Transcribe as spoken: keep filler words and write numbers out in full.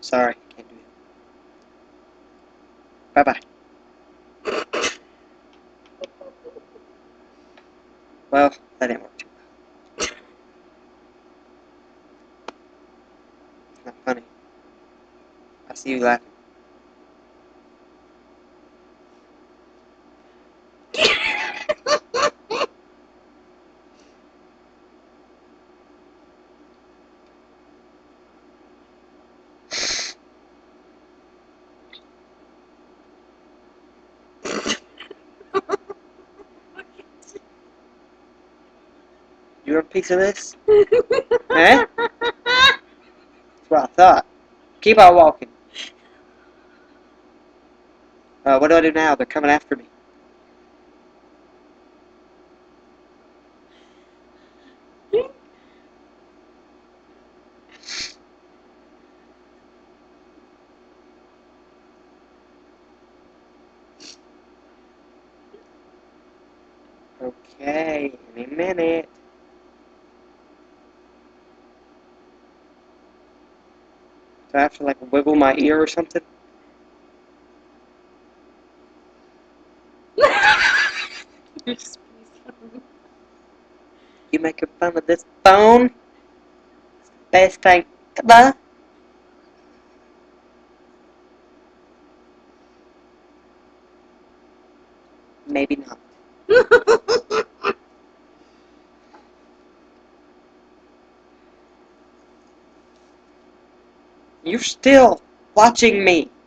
Sorry, can't do it. Bye-bye. Well, that didn't work too well. It's not funny. I see you laughing. You want a piece of this? Eh? That's what I thought. Keep on walking. Uh, what do I do now? They're coming after me. Okay, in a minute. Do I have to like wiggle my ear or something? You're just being You making fun of this phone? Best thing ever. Maybe not. You're still watching me.